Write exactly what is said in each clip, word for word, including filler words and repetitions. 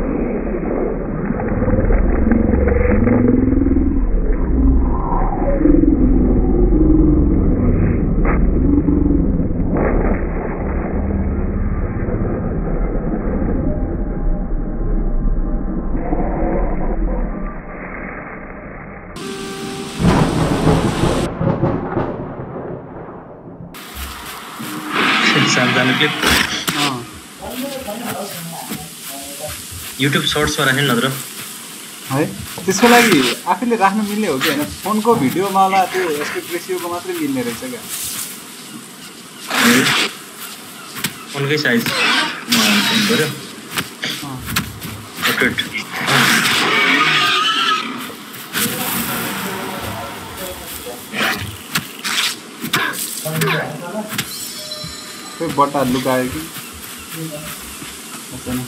YouTube Shorts मा राख्नु नत्र है त्यसको लागि आफैले राख्न मिल्ने हो कि हैन फोनको भिडियोमा ला त्यो एस्पेक्ट रेशियोको मात्रै मिल्ने रहेछ क्या फोनकै साइज मा पर्यो पोर्ट्रेट त्यो बट्टा लुकायो कि अच्छा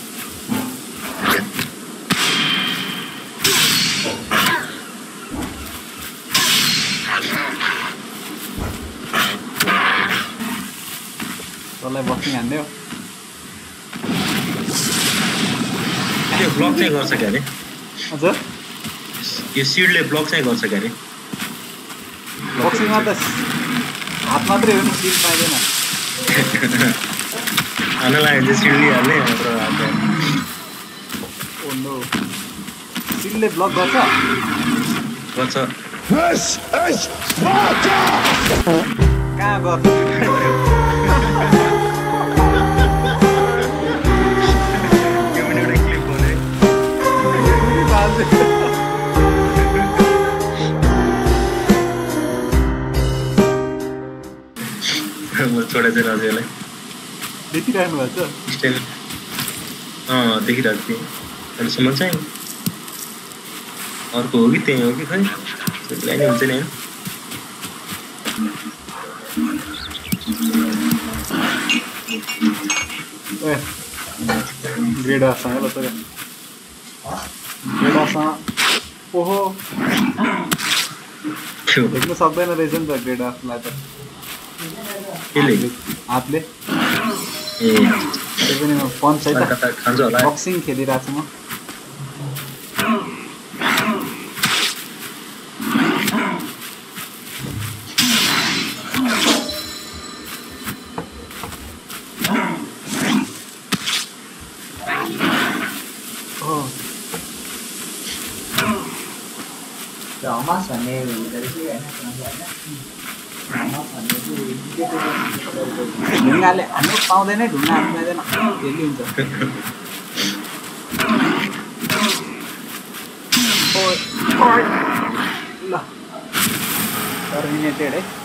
तँलाई बस्ने हान्दै हो त्यो ब्लक चाहिँ गर्छ के अरे हजुर यो सिडले ब्लक चाहिँ गर्छ के अरे बक्सिङमा त हात मात्रै हो नि सिड पाइदैन अनलाई चाहिँ सिडले हाल्ने मात्र ओ नो सिडले ब्लक गर्छ गर्छ This is Sparta! कहाँ गर्छ छोडेछ राजुलाई देखिराख्नु भएको छ अँ देखिरहेको थिएँ अहिलेसम्म चाहिँ अर्को हो कि त्यही हो कि खै त्यसलाई नै हुन्छ नि ए ग्रेडासँग ल त ग्रेडासँग ओहो देख्नु सक्दैन रहेछ नि त ग्रेडालाई त हातले ए त्यो पनि पञ्च है त खान्छ होला बक्सिङ खेलिरहेको छु म Mas भन्ने हुँदै थियो हैन ढुङ्गाले हान्नु पाउँदैन ढुङ्गा हान्नु पाउँदैन फेरि हुन्छ ल टर्मिनेटेड है